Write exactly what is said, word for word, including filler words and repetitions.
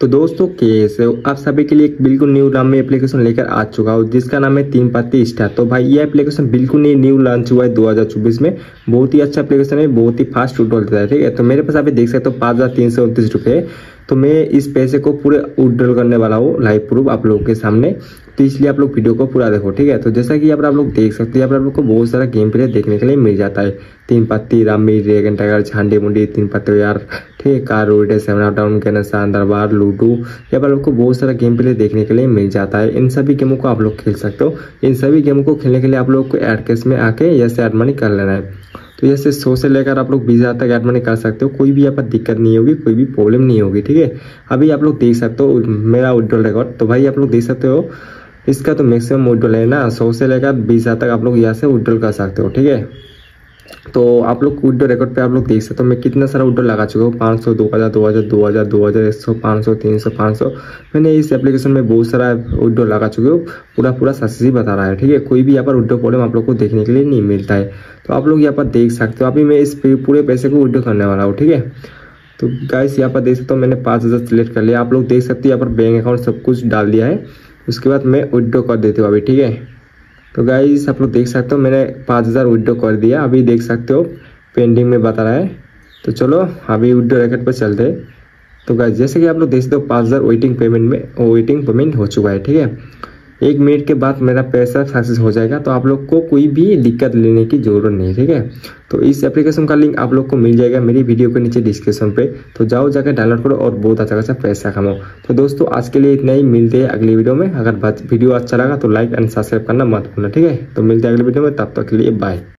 तो दोस्तों कैसे हो आप सभी के लिए एक बिल्कुल न्यू नाम में एप्लीकेशन लेकर आ चुका हूँ जिसका नाम है तीन पत्ती स्टार। तो भाई ये एप्लीकेशन बिल्कुल ही न्यू लॉन्च हुआ है दो हज़ार चौबीस में। बहुत ही अच्छा एप्लीकेशन है, बहुत ही फास्ट विड्रॉल देता है। ठीक है, तो मेरे पास अभी देख सकते हो पाँच हजार तीन सौ उनतीस रुपये। तो मैं इस पैसे को पूरे विड्रॉल करने वाला हूँ लाइव प्रूफ आप लोगों के सामने। तो इसलिए आप लोग वीडियो को पूरा देखो। ठीक है, तो जैसा कि यहाँ पर आप लोग देख सकते हैं, यहाँ पर आप लोग को बहुत सारा गेम प्ले देखने के लिए मिल जाता है। तीन पत्ती, रामी, ड्रैगन टाइगर, झांडी मुंडी, तीन पत्ते यार, ठीक है, car road, seven out down, कैनन शानदार बार, लूडो, यहाँ पर आपको बहुत सारा गेम प्ले देखने के लिए मिल जाता है। इन सभी गेमों को आप लोग खेल सकते हो। इन सभी गेमों को खेलने के लिए आप लोग को एड केस में आके जैसे एड मनी कर लेना है। तो जैसे सौ से लेकर आप लोग बीस हजार तक एड मनी कर सकते हो। कोई भी यहाँ पर दिक्कत नहीं होगी, कोई भी प्रॉब्लम नहीं होगी। ठीक है, अभी आप लोग देख सकते हो मेरा विड्रॉल रिकॉर्ड। तो भाई आप लोग देख सकते हो इसका तो मैक्सिमम विड्रॉल है ना, सौ से लेकर बीस हजार तक आप लोग यहाँ से विड्रॉल कर सकते हो। ठीक है, तो आप लोग विड्रॉल रिकॉर्ड पे आप लोग देख सकते हो मैं कितना सारा विड्रॉल लगा चुका हूँ। पाँच सौ, दो हज़ार, दो हज़ार, दो हज़ार, दो हज़ार, एक सौ, पाँच सौ, तीन सौ, पाँच सौ। मैंने इस एप्लीकेशन में बहुत सारा विड्रॉल लगा चुके हो। पूरा पूरा सक्सेस ही बता रहा है। ठीक है, कोई भी यहाँ पर विड्रॉल प्रॉब्लम आप लोग को देखने के लिए नहीं मिलता है। तो आप लोग यहाँ पर देख सकते हो अभी मैं इस पूरे पैसे को विड्रॉल करने वाला हूँ। ठीक है, तो गाइस यहाँ पर देख सकते हो मैंने पाँच हज़ार सेलेक्ट कर लिया। आप लोग देख सकते हो यहाँ पर बैंक अकाउंट सब कुछ डाल दिया है। उसके बाद मैं विड्रॉ कर देती हूँ अभी। ठीक है, तो गाइस आप लोग देख सकते हो मैंने पाँच हज़ार विड्रॉ कर दिया। अभी देख सकते हो पेंडिंग में बता रहा है। तो चलो अभी विड्रॉ रैकेट पर चलते हैं। तो गाइस जैसे कि आप लोग देख सकते हो पाँच हज़ार वेटिंग पेमेंट में वेटिंग पेमेंट हो चुका है। ठीक है, एक मिनट के बाद मेरा पैसा सक्सेस हो जाएगा। तो आप लोग को कोई भी दिक्कत लेने की जरूरत नहीं। ठीक है, तो इस एप्लीकेशन का लिंक आप लोग को मिल जाएगा मेरी वीडियो के नीचे डिस्क्रिप्शन पे। तो जाओ जाकर डाउनलोड करो और बहुत अच्छा खासा पैसा कमाओ। तो दोस्तों आज के लिए इतना ही, मिलते हैं अगली वीडियो में। अगर वीडियो अच्छा लगा तो लाइक एंड सब्सक्राइब करना मत भूलना। ठीक है, तो मिलते हैं अगली वीडियो में, तब तक के लिए बाय।